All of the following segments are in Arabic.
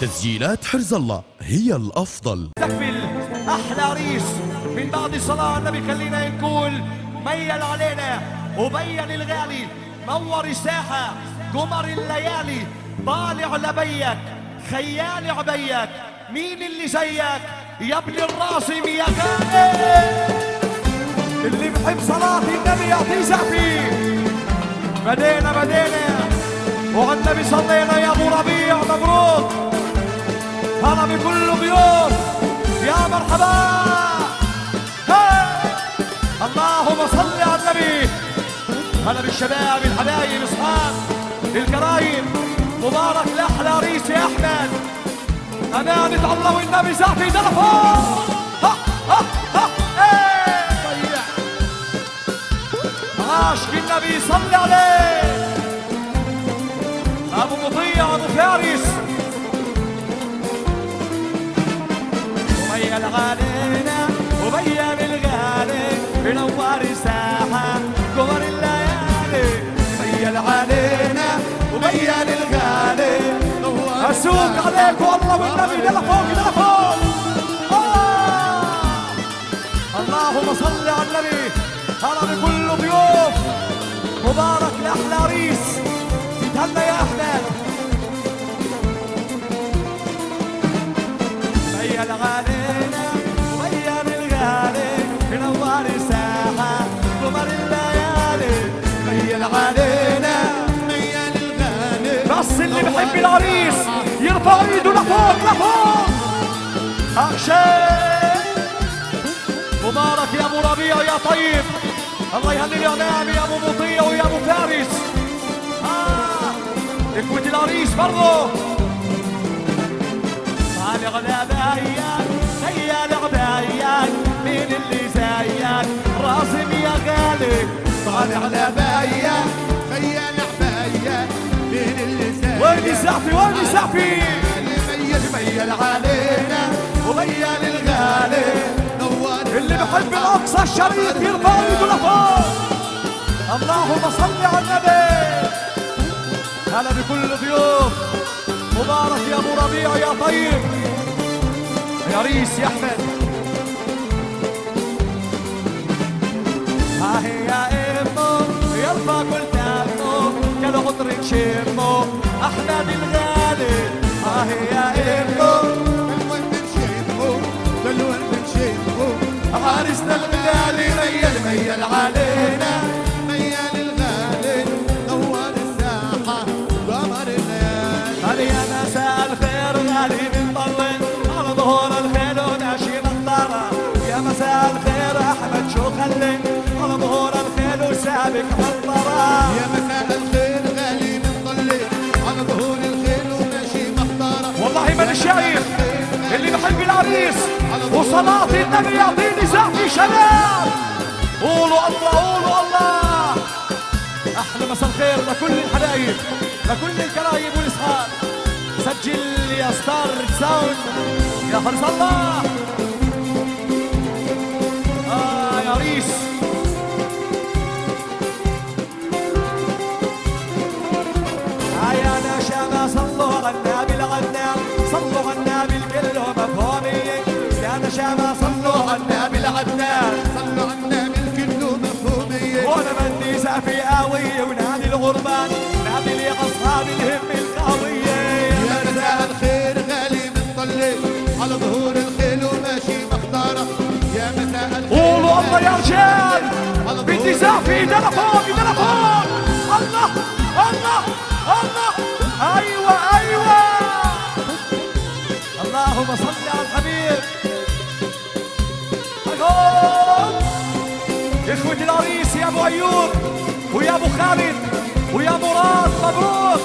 تسجيلات حرز الله هي الأفضل. تكفل أحلى عريس من بعد الصلاة النبي. خلينا نقول ميل علينا وبين الغالي، نور الساحة قمر الليالي، طالع لبيك خيال عبيك، مين اللي زيك يا ابن الراسم يا غالي؟ اللي بحب صلاة النبي يعطيه زعفي. بدينا وعلى النبي صلينا يا ابو ربيع. مبروك هلا بكل ضيوف يا مرحبا. اللهم صل على النبي. هلا بالشباب الحبايب اصحاب الكرايم. مبارك لاحلى عريس يا احمد. امانة الله والنبي زعفي تلفون. عاشق النبي صل عليه. ابو مطيع ابو فارس وميل علينا وبين الغالي بنور الساحة قمر الليالي. ميل علينا وبين الغالي اسوق عليك والله والنبي ده لفوق. اللهم صل على النبي. هلا بكل ضيوف. مبارك لاحلى عريس. تتهنى يا احمد. ميل علينا وبين الغالي بنور الساحة قمر الليالي. ميل علينا ميل الغالي. بس اللي بحب العريس يرفع ايده لفوق. اكشن. مبارك يا ابو ربيع يا طيب. الله يهني يا نعم يا ابو مطيع ويا ابو فارس. اخوة العريس برضه. طالع لبيك خيال عبيك، مين اللي زيك راسم يا غالي. طالع لبيك خيال عبيك، مين اللي زيك. وين الزعفي ميل علينا وبين الغالي. اللي بحب الاقصى الشريف يرفع ايده لفوق. اللهم صل على النبي. هلا بكل ضيوف. مبارك يا ابو ربيع يا طيب يا ريس يا احمد. ها هي يا امه يرفع كل دمه كالعطر نشمه احمد الغالي. ها هي يا امه عريسنا الغالي. ميل علينا ميل الغالي نور الساحة قمر الليل. هلا يا مساء الخير غالي بنطلع على ظهور الخيل وناشي نطارة. يا مساء الخير احمد شو خلي على ظهور الخيل وسابق مطرة. يا مساء الخير غالي بنطلع على ظهور الخيل وناشي مطرة. والله ماني شايف اللي بحب العريس وصلاة النبي يعطيني زعفي شباب. قولوا الله. احلى مساء الخير لكل الحبايب لكل الكرايب والاصحاب. سجل يا ستار ساوند يا حرز الله. يا ريس. يا نشامة صلوا على النبي الغنام. صلوا على النبي الكل مفهومية. يا نشامة صلوا على النبي العدنان. صلوا على النبي الكل مفهومية. وانا بدي زعفي قوية ونادي الغربان نادي لي اصحاب الهم القوية. يا مساء الخير غالي بنطلع على ظهور الخيل وماشي مختارة. يا مساء الخير. قولوا الله يا رجال. بدي زعفي ده لفوق. الله. ايوه. اللهم صل على الحبيب. اخوة العريس يا ابو ايوب ويا ابو خالد ويا مراد مبروك.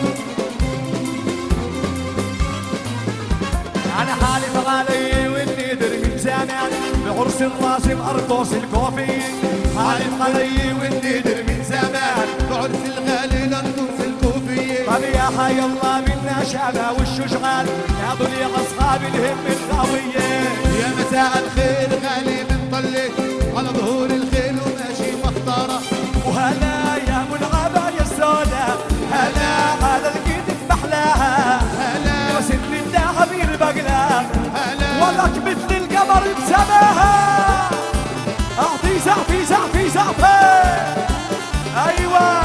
انا حالف علي والنذر من زمان بعرس الراسم ارقص الكوفي. حالف علي والنذر من زمان بعرس الغالي لنطوس الكوفية. طب يا حي الله منا شعبه والشجعان يا لي اصحاب الهم القوية. يا مساء الخير غالي بنطلع على ظهور الخيل وماشي مختارة. وهلا يا ابو العباية السوداء. هلا على الكتف محلاها. هلا وست وادي زعفة. ايوه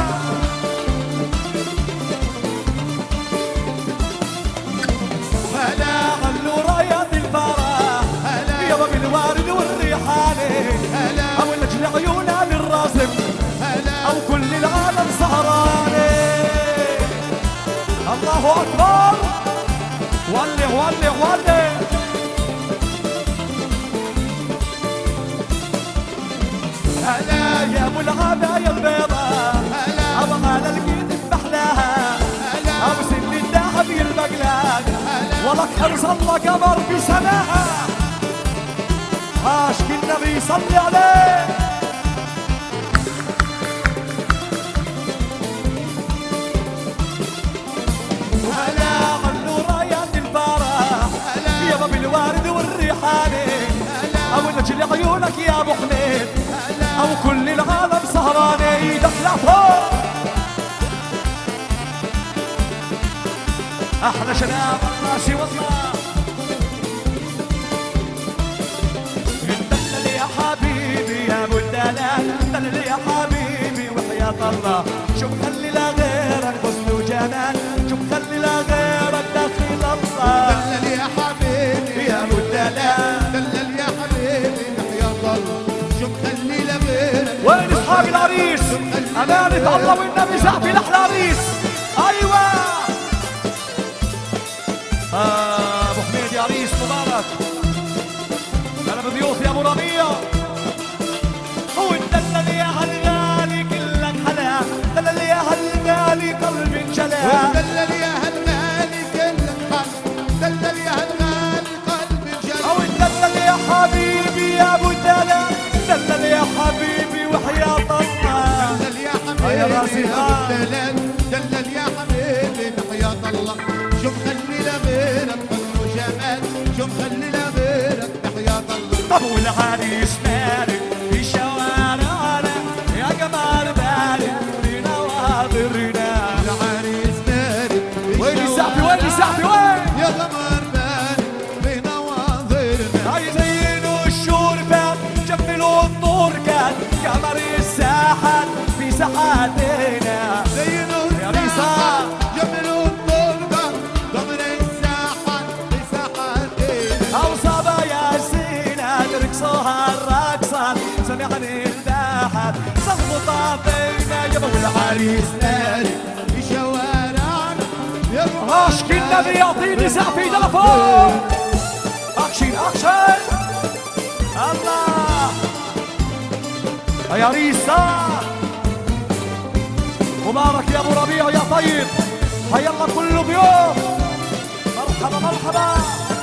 هلا علوا رايات الفرح يابا بالوارد والريحاني او نجل عيونها للراسم او كل العالم سهراني. الله اكبر ولي ولي ولي. هلا يا ابو العباية البيضاء ابو هلا لقيت بحلاها ابو سن الذهب يلبقلك ولك حرص الله قمر بسماها عاشق النبي صلي عليه. هلا علوا رايات الفرح يابا بالوارد والريحاني او نجل عيونك يا ابو حنين او كل العالم سهراني. دخلة فوق احلى شباب الراشي والله. دلل يا حبيبي يا ابو الدلال دلل يا حبيبي وحياة الله شو مخلي لا غيرك حسن وجمال شو مخلي لا غيرك داخل الله. دلل يا حبيبي يا ابو الدلال دلل يا حبيبي وحياة الله شو مخلي لا غيرك. وين اصحاب العريس؟ امانة الله والنبي زعفي لاحلى عريس. ايوه ابو حميد يا عريس مبارك. انا بضيوف يا ابو ربيع. هو دلل يا هالغالي كلك حلا دلل يا هالغالي قلبي انجلى. دلل يا هالغالي كلك حلا دلل يا هالغالي قلبي انجلى. او دلل يا حبيبي يا ابو الدلال دلل يا حبيبي وحياة الله. دلل يا حبيبي يا راسي يا دلل دلل يا حبيبي بحياة الله شو مخلي لغيرك حسن وجمال شو مخلي لغيرك بحياة الله. طب والعريس مالك في شوارعنا يا قمر بالك في نواظرنا. العريس مالك وين الزعفي وين الزعفي وين يا قمر بالك في نواظرنا. هاي زينوا الشوربة جملوا الطور كان قمر الساحات في ساحاتنا. زينوا يا ريسا جملوا الطرقة قمر الساحات في ساحاتنا. أو صبايا زينة ترقصوها الرقصات سمعني الباحات صغبوا طابينا يا ابو العريس مالك في شوارعنا يا عاشق النبي يعطيني زعفي تلفون. اكشن اكشن الله يا ريسا. مبارك يا ابو ربيع يا طيب. هيا الله كله ضيوف. مرحبا مرحبا.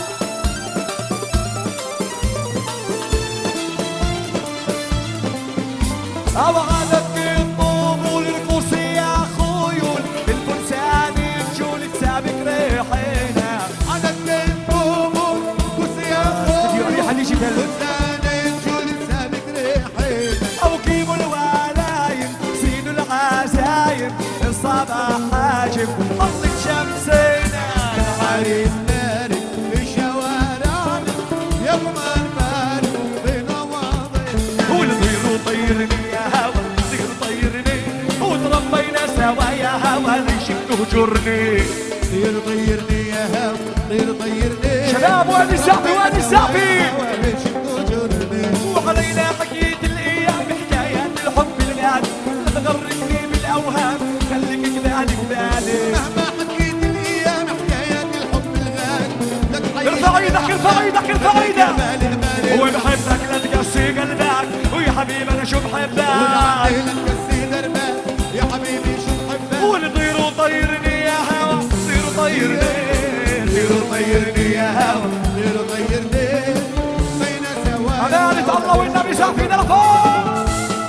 أوعدك الطبول القوسي يا خيول بالفرسان الجول تسابق ريحينا. عدد الطموح وسيا يا حليجي بهلو وثاني الجول سابق ريحينا. أو كيمو الولايم سيدو العزايم الصباح حاجب أطلق شمسينا. العريس مالك في شوارعنا يا قمر مالك في نواظرنا. والطير طيرني يا هوا طير طيرني وتربينا سوا يا هوا ليش تهجرني. طير طيرني يا هوا طير طيرني. شباب وادي الزعفي وادي الزعفي. ليش تهجرني. وعلينا حكيت الايام حكايات الحب الغالي لا تغرقني بالاوهام خليك كذلك بالي. مهما حكيت الايام حكايات الحب الغالي لك ارفع ايدك ارفع ايدك ارفع ايدك. بالي وبحبك لا تقسي قلبك ويا حبيبي انا شو بحبك. والعقل كسي دربك يا حبيبي شو بحبك. والطير طيرني يا هوا طير طيرني طير طيرني يا هوا. طير طيرني بين سوا. أمانة الله والنبي زعفينا لفوق.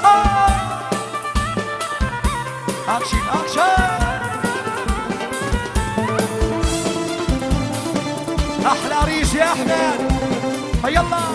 اكشن اكشن. احلى عريس يا احمد. هيا الله.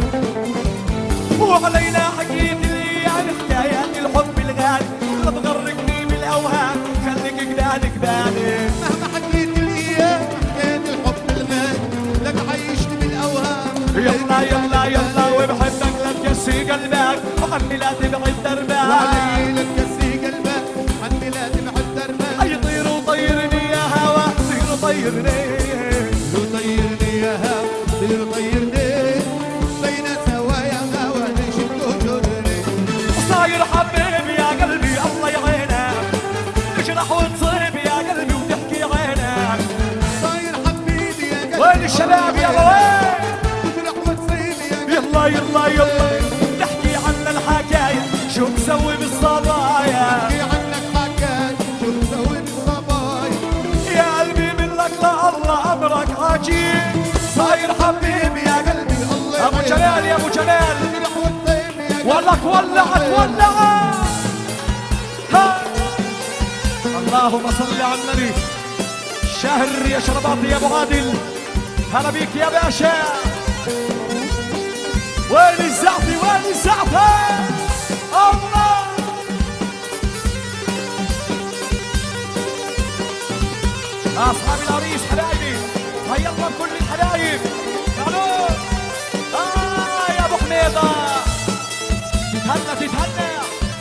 وعلينا حكيت الايام حكايات الحب الغالي لا تغرقني بالاوهام خليك كدانك بالي. مهما حكيت الايام حكايات الحب الغالي لك عيشت بالاوهام. يلا يلا يلا وبحبك لا تقسي قلبك وغني ميلادي بعد دربه وعلي لك كسي قلبه عن ميلادي بعد دربه اي طير وطيرني يا هوا طير وطيرني طيرني يا هوا طيرني بين سوا يا هوا نشد وجرني صاير حبيبي يا قلبي الله يعينك تجرح وتصيب يا قلبي وتحكي عينك صاير حبيبي يا قلبي وين الشباب يلا وين تجرح وتصيب يا قلبي يلا يلا يلا نحكي عنا الحكاية شو مسوي بالصبايا احكي عنك حكاية شو مسوي بالصبايا يا قلبي منك لله امرك عجيب صاير حبيبي يا قلبي الله ابو جلال يا ابو جلال تجرح وتصيب يا قلبي ولك ولعت ولعت ها اللهم صل على النبي شهر يا شرباطي يا ابو عادل هلا بيك يا باشا وين الزعفي وين الزعفي الله اصحاب العريس حبايبي هيا الله بكل الحبايب تعالوا يا ابو حميده تتهنى تتهنى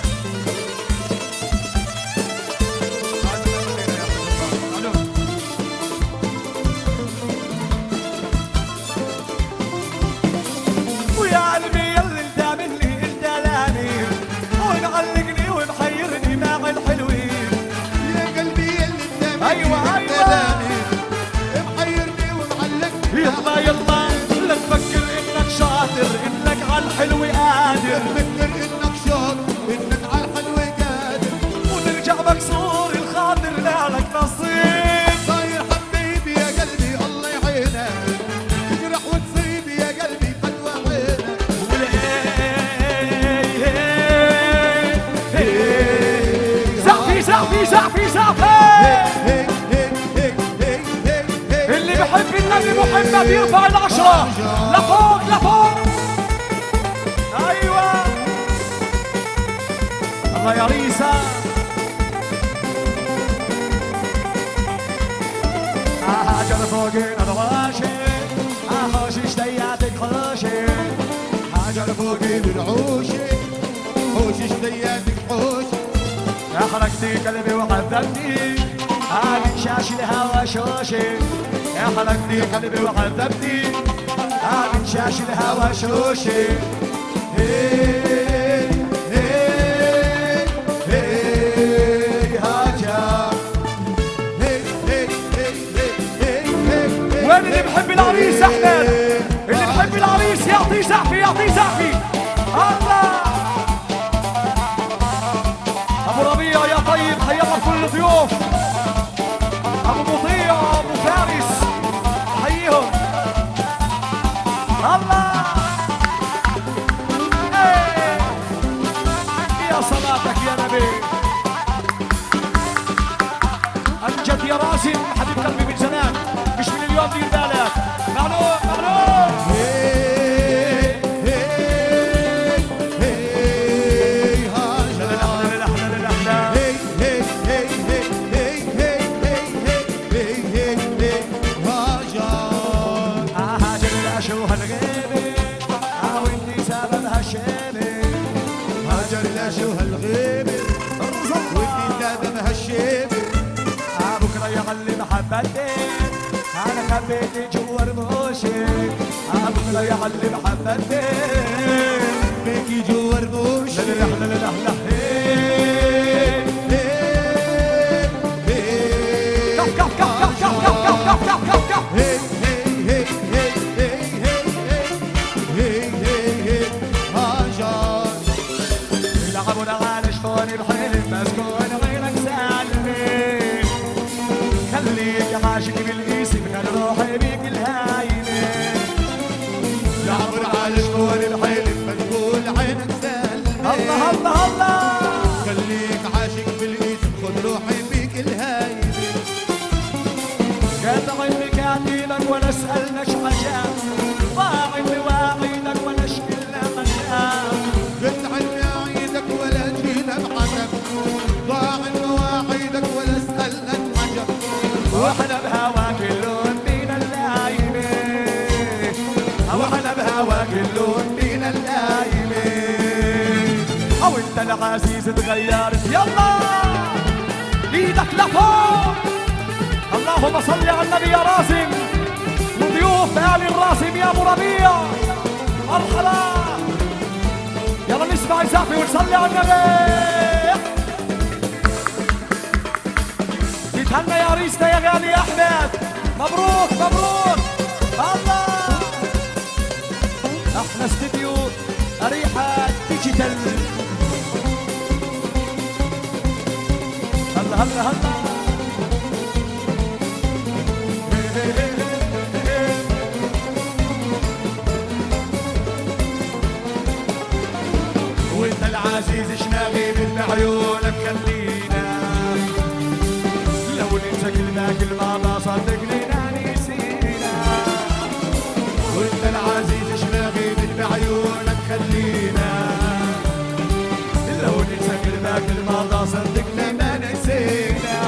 ويا قلبي يلي انت مني انت لاني ومعلقني ومحيرني مع الحلوين يا قلبي اللي انت ايوه ايوه محيرني ومعلقني يلا يلا لا تفكر انك شاطر انك على الحلو قادر تفكر انك شاطر انك على الحلو قادر وترجع مكسور الخاطر لا لك نصيب صاير حبيبي يا قلبي الله يعينك تجرح وتصيب يا قلبي قدوة عينك زعفي زعفي زعفي زعفي هيك هيك هيك هيك هيك هيك اللي بحب النبي محمد يرفع العشرة لفوق لفوق ايوه الله يا ريسا هاجر فوقنا الغاشي خوش اشتياتك خوشي هاجر فوقي بالعوشي حوش اشتياتك حوش حركتي قلبي وعذبتي من شاش الهوى شوشي حركتي قلبي وعذبتي من شاش الهوى شوشي هي هي هي هاجر وين اللي بحب العريس احمد اللي بحب العريس يعطي زعفي يعطي زعفي الله ابو ربيع يا طيب حيا الله كل الضيوف ابو مطيع ابو فارس حيهم الله ايه يا صلاتك يا نبي امجد يا راسم حبيب قلبي من زمان مش من اليوم دير بالك معلوم معلوم انا حبيتي جوا رموشي بكره يعلم محبتي بيكي جوا رموشي لا لا لا لا لا كف كف كف كف كف كف كف كف كف كف هي هي هي هي هي هي هي هي هاجر يلعبوا على شفوني بحلم مسكون غيرك سالمي خليك عاشق بالاسم خلي روحي بيك الهاينه يعبر على شفون الحلم مشغول عينك سالمي الله الله الله خليك عاشق بالاسم خذ روحي بيك الهاينه قاطع بكاتبك ولا اسالناش حاجات ضاعي بواعيدك ولا شكلنا مجال قطع بعيدك ولا جينا بعدك العزيز تغيرت. يلا ايدك لفوق. اللهم صل على النبي يا راسم وضيوف آل الراسم يا ابو ربيع. مرحبا. يلا نسمع زافي ونصلي على النبي. يتهنى يا عريسنا يا غالي يا احمد. مبروك مبروك. الله احنا استديو أريحة ديجيتال. هلا هلا هلا. وانت العزيز شناغي من عيونك خلينا لو ننسى كلمة ما صدقنا نسينا. وانت العزيز شناغي من عيونك خلينا لو ننسى كلمة ما صدقنا ما نسينا.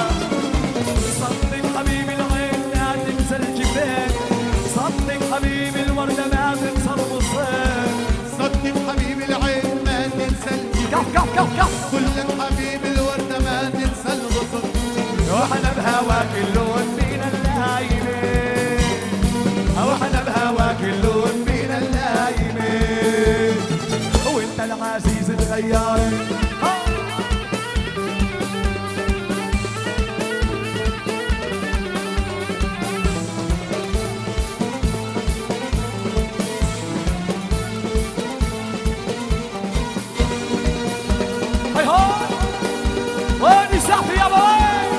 صدق حبيبي العين لا تنسى الجفان. صدق حبيبي الوردة ما تنسى الغصان. صدق حبيبي العين ما تنسى الجفان. كف كف كف كف. كلك حبيبي الوردة ما تنسى الغصن. واحنا بهواك اللون بينا اللايمين. واحنا بهواك اللون بينا اللايمين. وانت العزيز تغيرت. هاي هاي وين سافي يا بوي.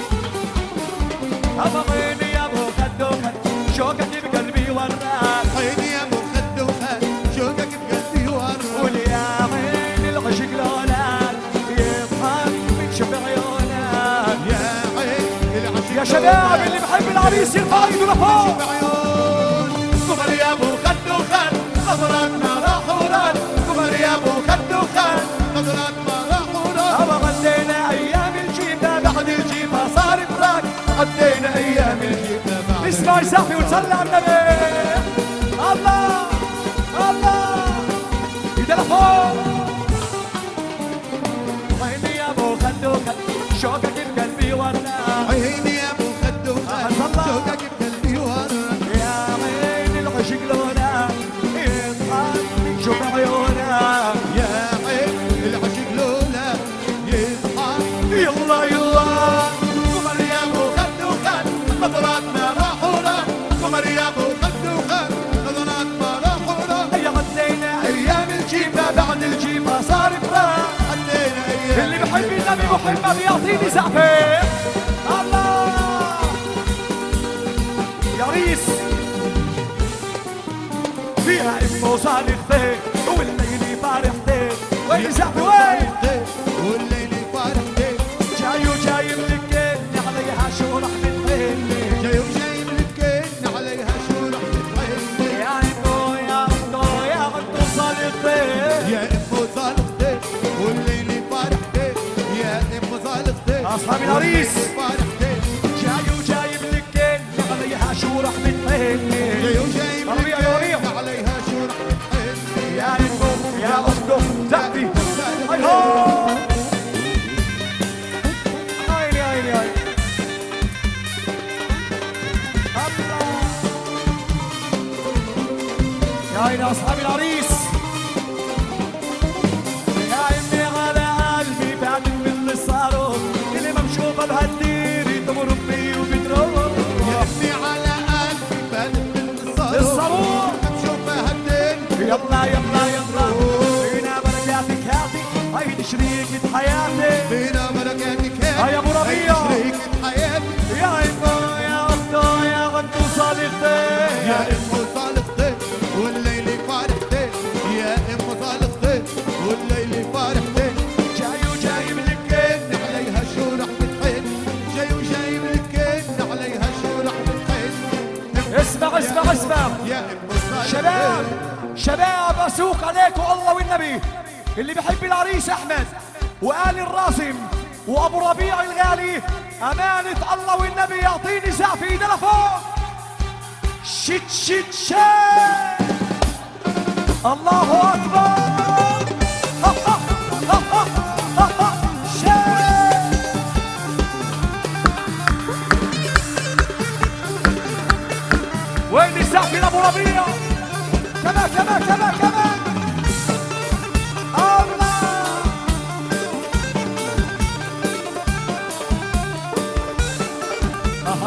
أبغيني يا ابو خد وخد شوقك بقلبي وراك. عيني يا ابو خد وخد شوقك بقلبي وراك. قول يا عين العشق لونك يضحك من شوف عيونك. يا عين العشق يا شباب اللي بحب العريس يرفع ايده لفوق. قمر يا ابو خد وخد نظراتنا راح ورد. قمر يا ابو خد وخد نظراتنا راح ورد. أبا غدينا أيام الجيبة بعد الجيبة صار فراق. عدينا ايام الجيبة بعد نسمع يسافي ونصلي على النبي. الله الله ايده لفوق. عيني يا ابو خد وخد شوقك بقلبي وراك. عيني يا ابو خد وخد شوقك بقلبي وراك. يا عين العشق لونك يضحك من شوف عيونك. يا عين العشق لولا يضحك. يلا يلا قمر يا ابو خد وخد نظراتنا راح ورد. قمر يا ابو خد وخد نظراتنا راح ورد. هيا غدينا ايام الجيبه بعد الجيبه صار فراق. عدينا ايام اللي بحب النبي محمد يعطيني زعفه. الله يا ريس فيها ام وصالحتين والليل فارحتين. وين زعفه وين والليل فرحتين. جاي وجايب لك عليها شو رح تتهين. جاي وجايب لك عليها شو رح تتحين. يا انتو يا انتو يا انتو صالحتين. يا ام صالحتين والليل فرحتين. يا ام صالحتين أصحاب العريس. فرحتين. جاي وجايب لك عليها شو رح تتهين. جاي وجايب ربيع يا ربيع. لك عليها شو رح تتحين. يا انتو يا اخته زعفي. هاي هو عيني عيني عيني. الله يا عيني اصحاب العريس. يا امي على قلبي بعد من اللي صاروا. اللي ما مشوفه بهالدير تمر بي وبتروح. يا امي على قلبي بلد الصاروخ بشوفها هالدين. يلا يلا يلا فينا بركاتك هاتي. هيدي شريكة حياتي. فينا بركاتك هاي يا ابو ربيع. شريكة حياتي. يا امه يا اخته يا غنتو صالحتين. يا ام صالحتين والليل فرحتين. يا ام صالحتين والليل فرحتين. جاي وجايب لك عليها شو رح تتحين. جاي وجايب لك عليها شو رح تتحين. اسمع اسمع اسمع يا ام صالحتين. شباب شباب اسوق عليكم الله والنبي. اللي بحب العريس احمد وآل الراسم وابو ربيع الغالي امانة الله والنبي يعطيني زعفي ايده لفوق. شت شت شت الله اكبر.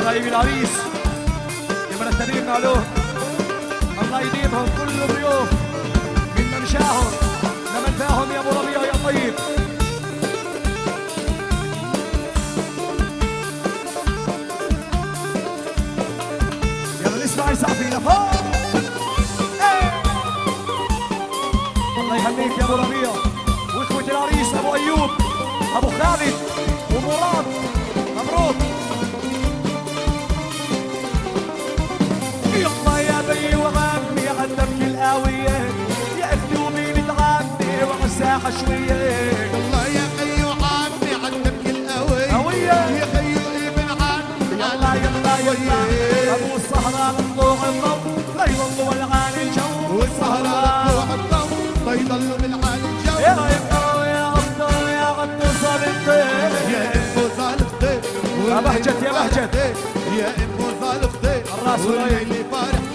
قرايب العريس المرتبين معلوم الله يديمهم كل ضيوف من ممشاهم لمنفاهم يا ابو ربيع يا طيب. يلا نسمع يسعفي لفوق. الله يهنيك يا ابو ربيع واخوة العريس ابو ايوب ابو خالد ومراد مبروك. يلا يا بي وغني عالدبك القاوية يا اختي ومين تعبني وعالساحة شوية. يلا يا خيو عمي عالدبك القاوية قوية يا خيو ابن عمي يلا يلا يلا ابو السهرة لطلوع الضو لا يضلوا العالي الجو والسهرة لطلوع الضو لا يضلوا بالعالي الجو. يا ابو يا عبدو يا عبدو صالحتين يا ابو صالحتين يا بهجت يا بهجت يا ابو صالحتين الراس والعين والليل فرح